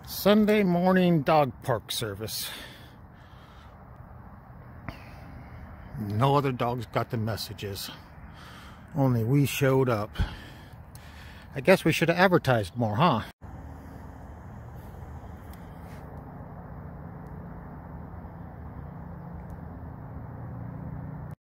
Sunday morning dog park service. No other dogs got the messages. Only we showed up. I guess we should have advertised more, huh?